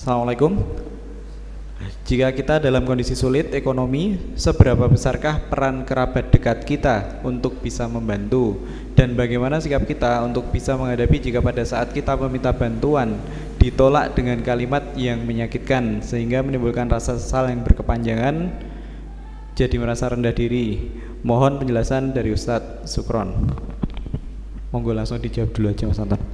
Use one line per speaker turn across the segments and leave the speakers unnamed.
Assalamualaikum. Jika kita dalam kondisi sulit ekonomi, seberapa besarkah peran kerabat dekat kita untuk bisa membantu? Dan bagaimana sikap kita untuk bisa menghadapi jika pada saat kita meminta bantuan ditolak dengan kalimat yang menyakitkan sehingga menimbulkan rasa sesal yang berkepanjangan, jadi merasa rendah diri? Mohon penjelasan dari Ustadz Sukron. Monggo langsung dijawab dulu aja Mas Anton.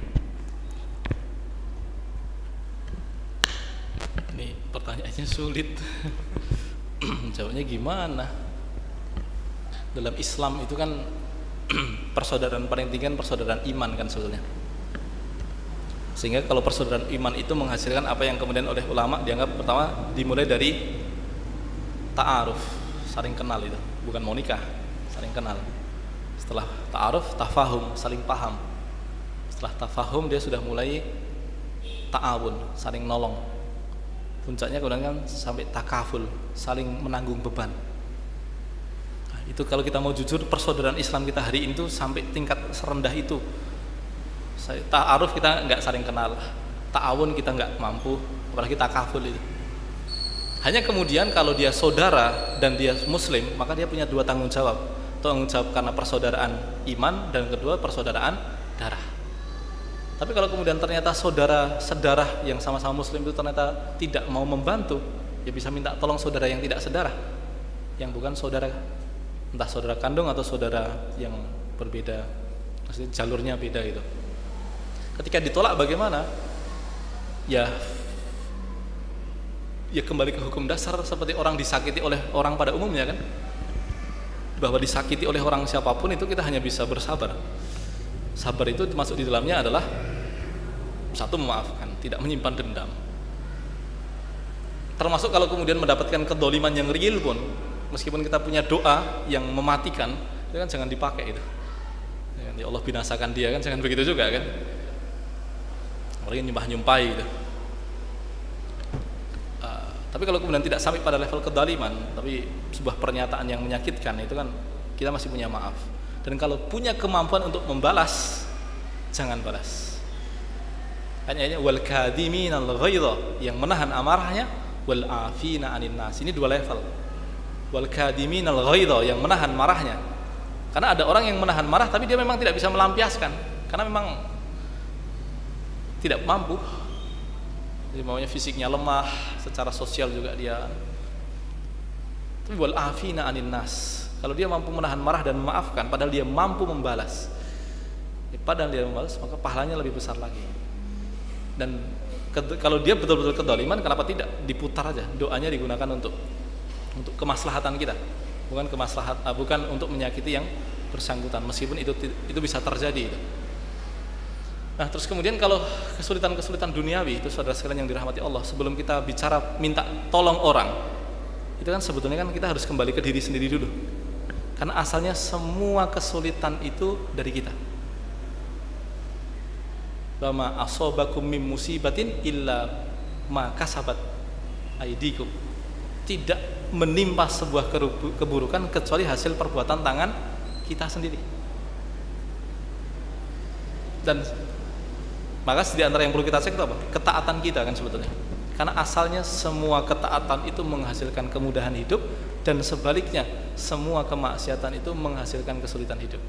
Pertanyaannya sulit. Jawabnya gimana? Dalam Islam itu kan persaudaraan paling tinggi kan persaudaraan iman kan sebetulnya. Sehingga kalau persaudaraan iman itu menghasilkan apa yang kemudian oleh ulama dianggap pertama dimulai dari ta'aruf, saling kenal itu, bukan mau nikah, saling kenal. Setelah ta'aruf, tafahum, saling paham. Setelah tafahum dia sudah mulai ta'awun, saling nolong. Puncaknya kemudian kan sampai takaful, saling menanggung beban. Nah, itu kalau kita mau jujur, persaudaraan Islam kita hari ini tuh sampai tingkat serendah itu. Ta'aruf kita nggak saling kenal, ta'awun kita nggak mampu, apalagi takaful itu. Hanya kemudian kalau dia saudara dan dia muslim, maka dia punya dua tanggung jawab. Tanggung jawab karena persaudaraan iman, dan kedua persaudaraan darah. Tapi kalau kemudian ternyata saudara sedarah yang sama-sama muslim itu ternyata tidak mau membantu, ya bisa minta tolong saudara yang tidak sedarah, yang bukan saudara, entah saudara kandung atau saudara yang berbeda, maksudnya jalurnya beda gitu. Ketika ditolak bagaimana? Ya kembali ke hukum dasar seperti orang disakiti oleh orang pada umumnya kan, bahwa disakiti oleh orang siapapun itu kita hanya bisa bersabar. Sabar itu masuk di dalamnya adalah satu, memaafkan, tidak menyimpan dendam. Termasuk kalau kemudian mendapatkan kedoliman yang real pun, meskipun kita punya doa yang mematikan, itu kan jangan dipakai itu. Ya Allah binasakan dia kan, jangan begitu juga kan. Apalagi nyumpah-nyumpai gitu. Tapi kalau kemudian tidak sampai pada level kedoliman, tapi sebuah pernyataan yang menyakitkan, itu kan kita masih punya maaf. Dan kalau punya kemampuan untuk membalas, jangan balas. Hanya wal kadhiminal ghaidha, yang menahan amarahnya, wal afina 'anil nas. Ini dua level. Wal kadhiminal ghaidha, yang menahan marahnya. Karena ada orang yang menahan marah tapi dia memang tidak bisa melampiaskan karena memang tidak mampu. Jadi maunya fisiknya lemah, secara sosial juga dia. Tapi wal afina 'anil nas, kalau dia mampu menahan marah dan memaafkan, padahal dia mampu membalas, maka pahalanya lebih besar lagi. Dan kalau dia betul-betul kedoliman, kenapa tidak diputar aja? Doanya digunakan untuk kemaslahatan kita, bukan untuk menyakiti yang bersangkutan, meskipun itu bisa terjadi. Nah, terus kemudian kalau kesulitan-kesulitan duniawi itu, saudara sekalian yang dirahmati Allah, sebelum kita bicara minta tolong orang, itu kan sebetulnya kan kita harus kembali ke diri sendiri dulu. Karena asalnya semua kesulitan itu dari kita. Wa ma asabakum min musibatin illa ma kasabat aydikum. Tidak menimpa sebuah keburukan kecuali hasil perbuatan tangan kita sendiri. Dan maka di antara yang perlu kita cek itu apa? Ketaatan kita kan sebetulnya. Karena asalnya semua ketaatan itu menghasilkan kemudahan hidup, dan sebaliknya semua kemaksiatan itu menghasilkan kesulitan hidup.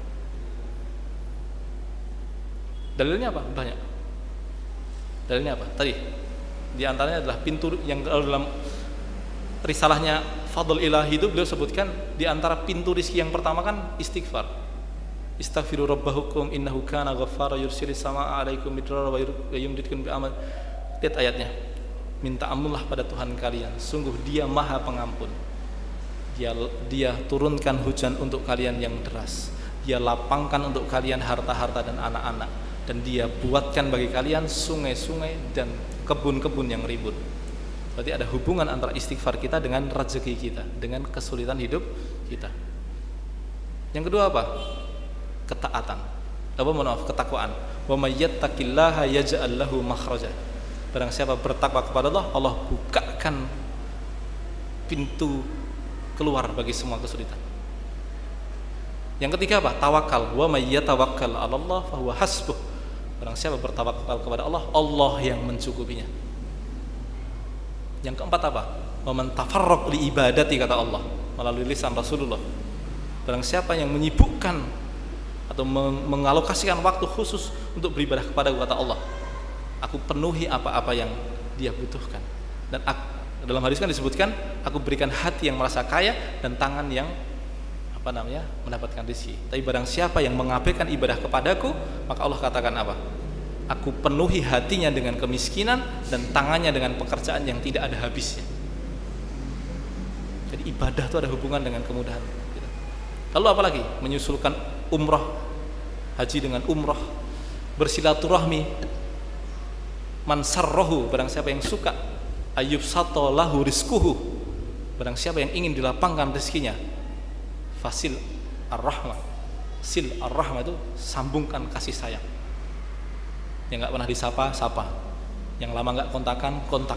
Dalilnya apa? Banyak. Dalilnya apa? Tadi di antaranya adalah pintu yang dalam risalahnya Fadl Ilahi itu beliau sebutkan di antara pintu rizki yang pertama kan istighfar. Istaghfiru rabbahukum innahu kana ghaffara yursilis samaa 'alaikum midrara wa yumditkum bi amal. Lihat ayatnya. Minta ampunlah pada Tuhan kalian, sungguh Dia Maha Pengampun. Dia turunkan hujan untuk kalian yang deras. Dia lapangkan untuk kalian harta-harta dan anak-anak, dan Dia buatkan bagi kalian sungai-sungai dan kebun-kebun yang ribut. Berarti ada hubungan antara istighfar kita dengan rezeki kita, dengan kesulitan hidup kita. Yang kedua apa? Ketaatan. Ketakwaan. Wa may yattaqillaha yaj'al lahu makhraja. Barang siapa bertakwa kepada Allah, Allah bukakan pintu keluar bagi semua kesulitan. Yang ketiga apa? Tawakal. Wa may yatawakkal 'ala Allah fa huwa hasbuh. Barang siapa bertawakal kepada Allah, Allah yang mencukupinya. Yang keempat apa? Wa man tafarraq li ibadati, kata Allah melalui lisan Rasulullah. Barang siapa yang menyibukkan atau mengalokasikan waktu khusus untuk beribadah kepada kata Allah, aku penuhi apa-apa yang dia butuhkan. Dan dalam hadis kan disebutkan, aku berikan hati yang merasa kaya dan tangan yang mendapatkan rezeki. Tapi barang siapa yang mengabaikan ibadah kepadaku, maka Allah katakan apa? Aku penuhi hatinya dengan kemiskinan dan tangannya dengan pekerjaan yang tidak ada habisnya. Jadi ibadah itu ada hubungan dengan kemudahan. Lalu apa lagi? Menyusulkan umrah, haji dengan umrah, bersilaturahmi. Man sarrahu, barang siapa yang suka, ayyub sato lahu rizkuhu, barang siapa yang ingin dilapangkan rezekinya, fasil ar-rahmah. Sil ar-rahmah itu sambungkan kasih sayang. Yang nggak pernah disapa, sapa. Yang lama nggak kontakan, kontak.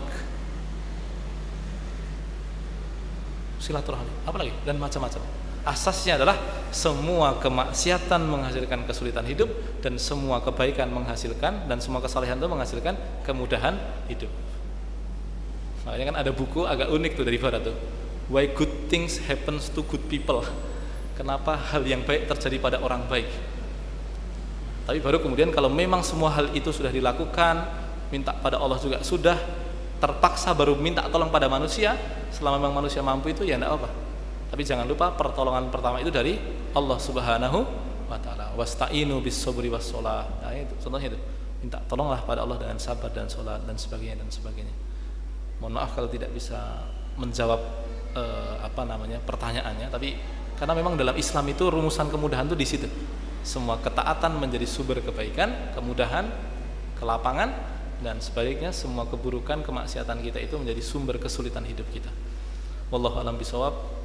Silaturahmi, apa lagi? Dan macam-macam. Asasnya adalah semua kemaksiatan menghasilkan kesulitan hidup, dan semua kebaikan menghasilkan, dan semua kesalehan itu menghasilkan kemudahan hidup. Makanya kan ada buku agak unik tuh dari barat tuh, Why Good Things Happens to Good People. Kenapa hal yang baik terjadi pada orang baik. Tapi baru kemudian kalau memang semua hal itu sudah dilakukan, minta pada Allah juga sudah, terpaksa baru minta tolong pada manusia. Selama memang manusia mampu itu ya tidak apa. Tapi jangan lupa pertolongan pertama itu dari Allah Subhanahu wa taala. Wasta'inu bis sabri was shalah. Nah, itu contohnya itu. Minta tolonglah pada Allah dengan sabar dan salat dan sebagainya dan sebagainya. Mohon maaf kalau tidak bisa menjawab pertanyaannya, tapi karena memang dalam Islam itu rumusan kemudahan itu di situ. Semua ketaatan menjadi sumber kebaikan, kemudahan, kelapangan, dan sebaliknya semua keburukan, kemaksiatan kita itu menjadi sumber kesulitan hidup kita. Wallahu a'lam bishawab.